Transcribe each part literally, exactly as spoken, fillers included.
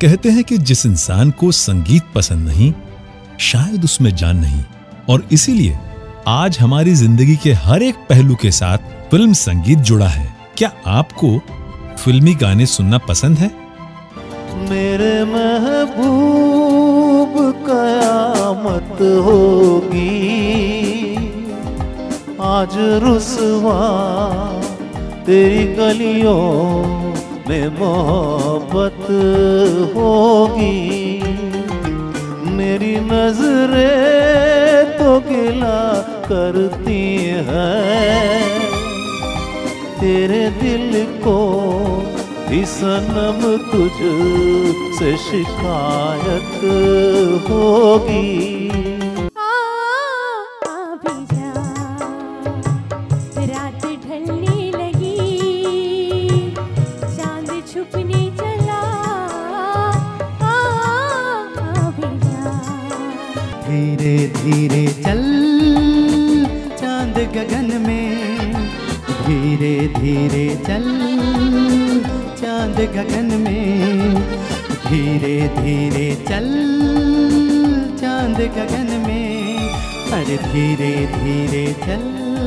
कहते हैं कि जिस इंसान को संगीत पसंद नहीं, शायद उसमें जान नहीं। और इसीलिए आज हमारी जिंदगी के हर एक पहलू के साथ फिल्म संगीत जुड़ा है। क्या आपको फिल्मी गाने सुनना पसंद है? मेरे महबूब कयामत होगी, आज रुसवा तेरी गलियों में मोहब्बत होगी। मेरी नजरें तो गिला करती हैं, तेरे दिल को ही सनम तुझ से शिकायत होगी। धीरे धीरे चल चांद गगन में, धीरे धीरे चल चांद गगन में, धीरे धीरे चल चांद गगन में, अरे धीरे धीरे चल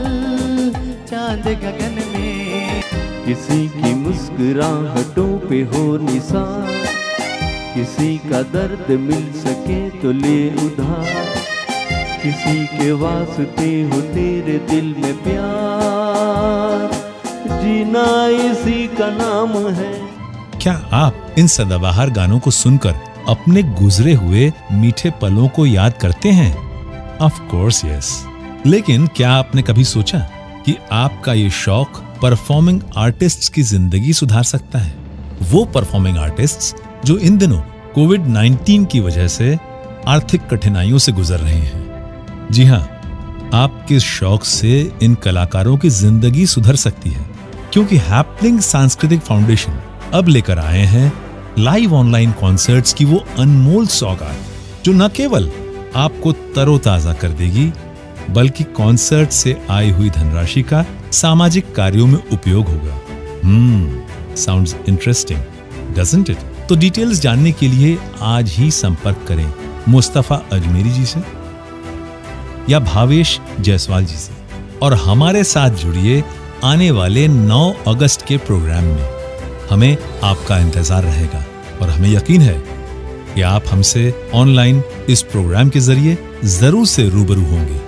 चांद गगन में। किसी की मुस्कुराहटों पे हो निसार, किसी का दर्द मिल सके तो ले उधार, किसी के वास्ते हो तेरे दिल में प्यार, जीना इसी का नाम है। क्या आप इन सदाबहार गानों को सुनकर अपने गुजरे हुए मीठे पलों को याद करते हैं? Of course yes. लेकिन क्या आपने कभी सोचा कि आपका ये शौक परफॉर्मिंग आर्टिस्ट्स की जिंदगी सुधार सकता है? वो परफॉर्मिंग आर्टिस्ट्स जो इन दिनों कोविड नाइनटीन की वजह से आर्थिक कठिनाइयों से गुजर रहे हैं। जी हाँ, आपके शौक से इन कलाकारों की जिंदगी सुधर सकती है, क्योंकि हैपनिंग सांस्कृतिक फाउंडेशन अब लेकर आए हैं लाइव ऑनलाइन कॉन्सर्ट्स की वो अनमोल सौगात जो न केवल आपको तरोताजा कर देगी, बल्कि कॉन्सर्ट से आई हुई धनराशि का सामाजिक कार्यों में उपयोग होगा। Hmm sounds interesting, doesn't it? तो डिटेल्स जानने के लिए आज ही संपर्क करें मुस्तफा अजमेरी जी से या भावेश जायसवाल जी से, और हमारे साथ जुड़िए आने वाले नौ अगस्त के प्रोग्राम में। हमें आपका इंतजार रहेगा और हमें यकीन है कि आप हमसे ऑनलाइन इस प्रोग्राम के जरिए जरूर से रूबरू होंगे।